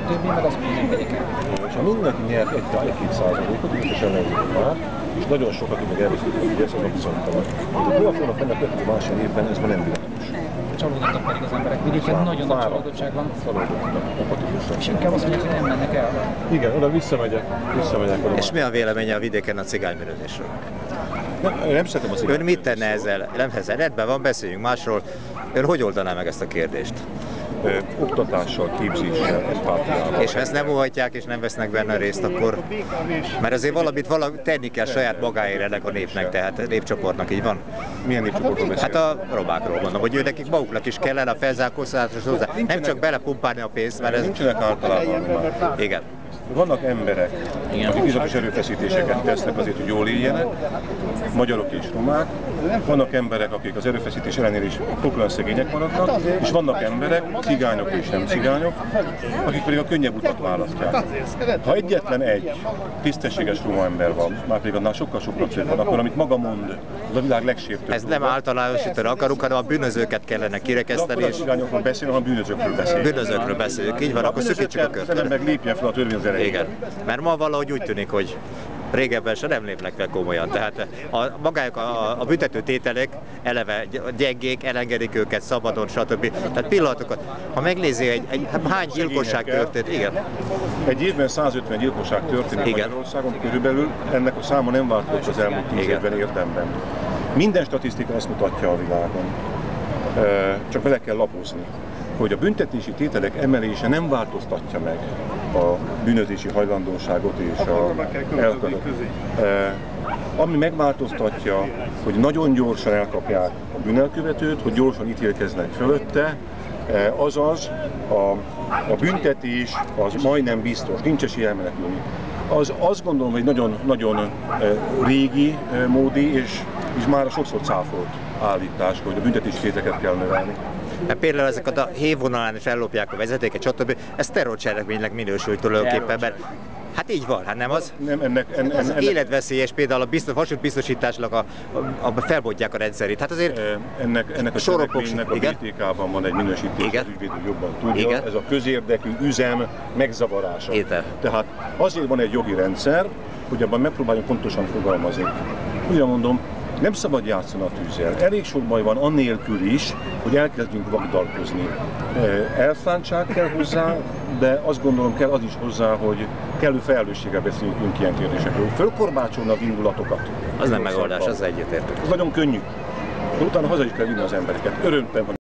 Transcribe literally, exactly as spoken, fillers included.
többi meg az, hogy nem vegyek el. És ha mindenki nyert egy-két százalékot, biztosan lennék már, és nagyon sok, aki meg elveszítik a Fidesz, azok bizonytalan. De hol fognak ennek következő másik évben, ez már nem világos. Csalódottak pedig az emberek. Vidéken nagyon nagy csalódottság van. Csalódottak, apatikusak. És inkább azt mondják, hogy nem mennek el. Igen, oda visszamegyek, visszamegyek oda. És mi a véleménye a vidéken a cigánybűnözésről? Nem, nem szeretem a cigányt. Ön mit tenne ezzel? Nem ezzel, rendben van, beszéljünk másról. Ön hogy oldaná meg ezt a kérdést? Ö, oktatással, képzéssel, empátiával. És ha ezt nem óhajtják és nem vesznek benne részt, akkor... Mert azért valamit valami tenni kell saját magáért ennek a népnek, tehát a népcsoportnak, így van? Milyen népcsoportról beszélünk? Hát a romákról mondom, hogy ő nekik maguknak is kellene a felzárkóztatás hozzá. Nem csak belepumpálni a pénzt, mert ez... Nincsenek általában. Igen. Vannak emberek, Igen. akik bizonyos erőfeszítéseket tesznek azért, hogy jól éljenek, magyarok és romák. Vannak emberek, akik az erőfeszítés ellenére is poklan szegények maradnak, és vannak emberek, cigányok és nem cigányok, akik pedig a könnyebb utat választják. Ha egyetlen egy tisztességes roma ember van, már pedig annál sokkal-sokkal több van, akkor amit maga mond, az a világ legsértőbb. Ez nem általánosítani akarunk, hanem a bűnözőket kellene kirekeszteni. És... cigányokról beszélünk, hanem bűnözőkről beszélünk. Bűnözőkről beszélünk, így van, akkor szükítsük a körtön. Az meg lépjen fel a törvény az erejét. Igen, mert ma valahogy úgy tűnik, hogy régebben se nem lépnek fel komolyan. Tehát a, magájuk a, a büntető tételek eleve gyengék, elengedik őket szabadon, stb. Tehát pillanatokat, ha megnézi, egy, egy, hány gyilkosság történt, igen. Egy évben százötven gyilkosság történik igen. Magyarországon körülbelül, ennek a száma nem változott az elmúlt tíz évben érdemben. Minden statisztika ezt mutatja a világon. Csak bele kell lapozni, hogy a büntetési tételek emelése nem változtatja meg a bűnözési hajlandóságot és a elkövet. Ami megváltoztatja, hogy nagyon gyorsan elkapják a bűnelkövetőt, hogy gyorsan ítélkeznek fölötte, azaz a, a büntetés az majdnem biztos, nincs esély elmenekülni. Az azt gondolom, hogy nagyon, nagyon régi módi és, és már sokszor cáfolt állítás, hogy a büntetési tételeket kell növelni. Hát például ezek a hévvonalán is ellopják a vezetéket, stb. Ez terrorcselekménynek minősül tulajdonképpen, mert hát így van, hát nem az? Nem, ennek, en, en, ez ennek, életveszélyes, például a biztos, vasútbiztosításnak a, a, a felbontják a rendszerét. Hát azért ennek, ennek a cselekménynek a bé té ká-ban van egy minősítés, az ügyvédő jobban tudja, igen. Ez a közérdekű üzem megzavarása. Étel. Tehát azért van egy jogi rendszer, hogy abban megpróbáljunk pontosan fogalmazni. Újra mondom, nem szabad játszani a tűzzel. Elég sok baj van annélkül is, hogy elkezdjünk vagdalkozni. Elszántság kell hozzá, de azt gondolom kell az is hozzá, hogy kellő felelősséggel beszéljünk ilyen kérdésekről. Fölkorbácsolni az indulatokat. Az nem megoldás, az egyetértünk. Ez nagyon könnyű. De utána haza is kell vinni az embereket. Örömben van.